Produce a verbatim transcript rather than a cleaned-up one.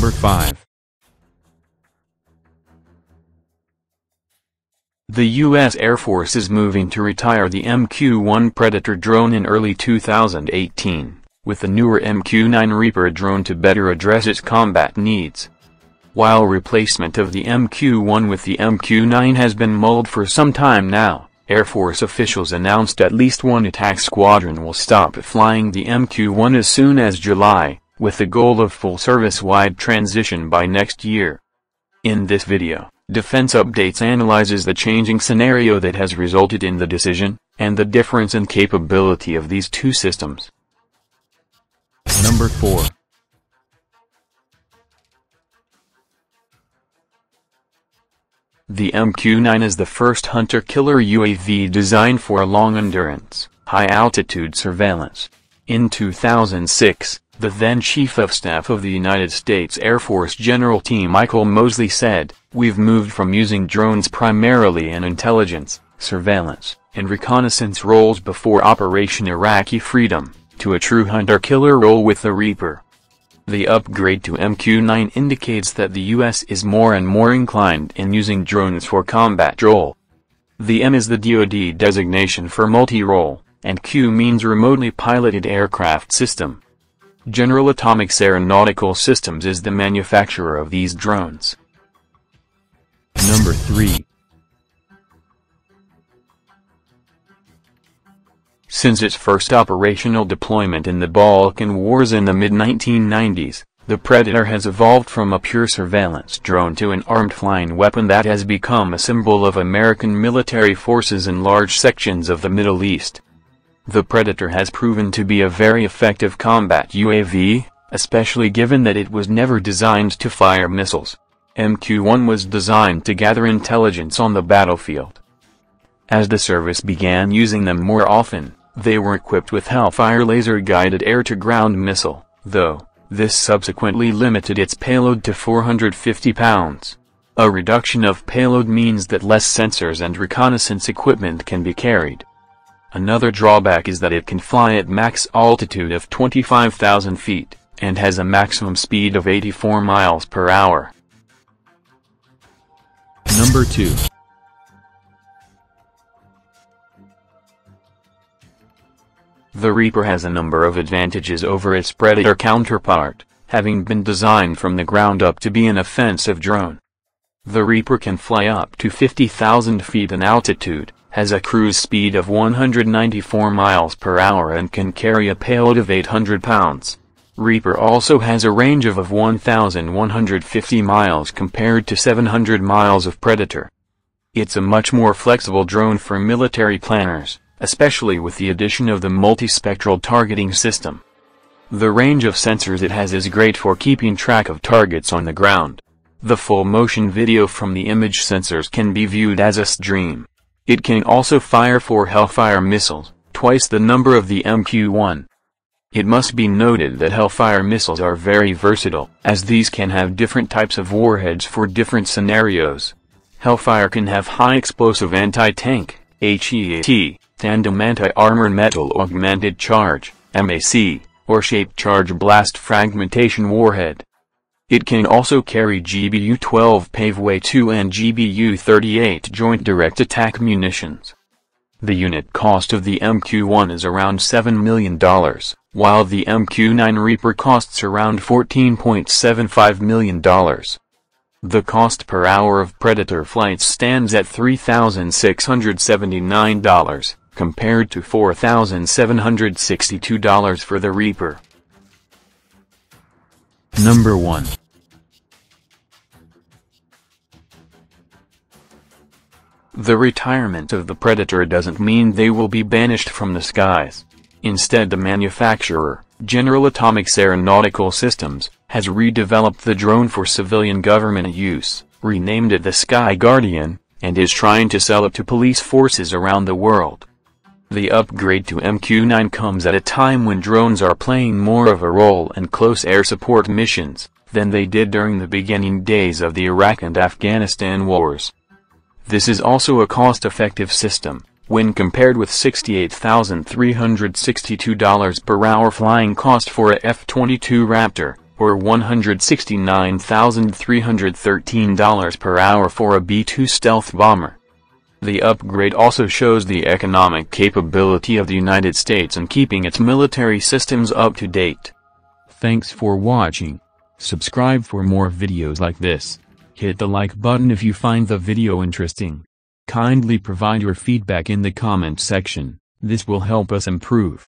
Number five. The U S Air Force is moving to retire the M Q one Predator drone in early two thousand eighteen, with the newer M Q nine Reaper drone to better address its combat needs. While replacement of the M Q one with the M Q nine has been mulled for some time now, Air Force officials announced at least one attack squadron will stop flying the M Q one as soon as July, with the goal of full service-wide transition by next year. In this video, Defense Updates analyzes the changing scenario that has resulted in the decision, and the difference in capability of these two systems. Number four. The M Q nine is the first hunter-killer U A V designed for long-endurance, high-altitude surveillance. In two thousand six, the then Chief of Staff of the United States Air Force General T. Michael Moseley said, "We've moved from using drones primarily in intelligence, surveillance, and reconnaissance roles before Operation Iraqi Freedom, to a true hunter-killer role with the Reaper." The upgrade to M Q nine indicates that the U S is more and more inclined in using drones for combat role. The M is the D O D designation for multi-role, and Q means remotely piloted aircraft system. General Atomics Aeronautical Systems is the manufacturer of these drones. Number three. Since its first operational deployment in the Balkan Wars in the mid nineteen nineties, the Predator has evolved from a pure surveillance drone to an armed flying weapon that has become a symbol of American military forces in large sections of the Middle East. The Predator has proven to be a very effective combat U A V, especially given that it was never designed to fire missiles. M Q one was designed to gather intelligence on the battlefield. As the service began using them more often, they were equipped with Hellfire laser-guided air-to-ground missile, though this subsequently limited its payload to four hundred fifty pounds. A reduction of payload means that less sensors and reconnaissance equipment can be carried. Another drawback is that it can fly at max altitude of twenty-five thousand feet, and has a maximum speed of eighty-four miles per hour. Number two. The Reaper has a number of advantages over its Predator counterpart, having been designed from the ground up to be an offensive drone. The Reaper can fly up to fifty thousand feet in altitude, has a cruise speed of one hundred ninety-four miles per hour and can carry a payload of eight hundred pounds. Reaper also has a range of, of one thousand one hundred fifty miles compared to seven hundred miles of Predator. It's a much more flexible drone for military planners, especially with the addition of the multispectral targeting system. The range of sensors it has is great for keeping track of targets on the ground. The full motion video from the image sensors can be viewed as a stream. It can also fire four Hellfire missiles, twice the number of the M Q one. It must be noted that Hellfire missiles are very versatile, as these can have different types of warheads for different scenarios. Hellfire can have high explosive anti-tank, H E A T, tandem anti-armor metal augmented charge, M A C, or shaped charge blast fragmentation warhead. It can also carry G B U twelve Paveway two and G B U thirty-eight joint direct attack munitions. The unit cost of the M Q one is around seven million dollars, while the M Q nine Reaper costs around fourteen point seven five million dollars. The cost per hour of Predator flights stands at three thousand six hundred seventy-nine dollars, compared to four thousand seven hundred sixty-two dollars for the Reaper. Number one. The retirement of the Predator doesn't mean they will be banished from the skies. Instead, the manufacturer, General Atomics Aeronautical Systems, has redeveloped the drone for civilian government use, renamed it the Sky Guardian, and is trying to sell it to police forces around the world. The upgrade to M Q nine comes at a time when drones are playing more of a role in close air support missions than they did during the beginning days of the Iraq and Afghanistan wars. This is also a cost-effective system, when compared with sixty-eight thousand three hundred sixty-two dollars per hour flying cost for a F twenty-two Raptor, or one hundred sixty-nine thousand three hundred thirteen dollars per hour for a B two stealth bomber. The upgrade also shows the economic capability of the United States in keeping its military systems up to date. Thanks for watching. Subscribe for more videos like this. Hit the like button if you find the video interesting. Kindly provide your feedback in the comment section, this will help us improve.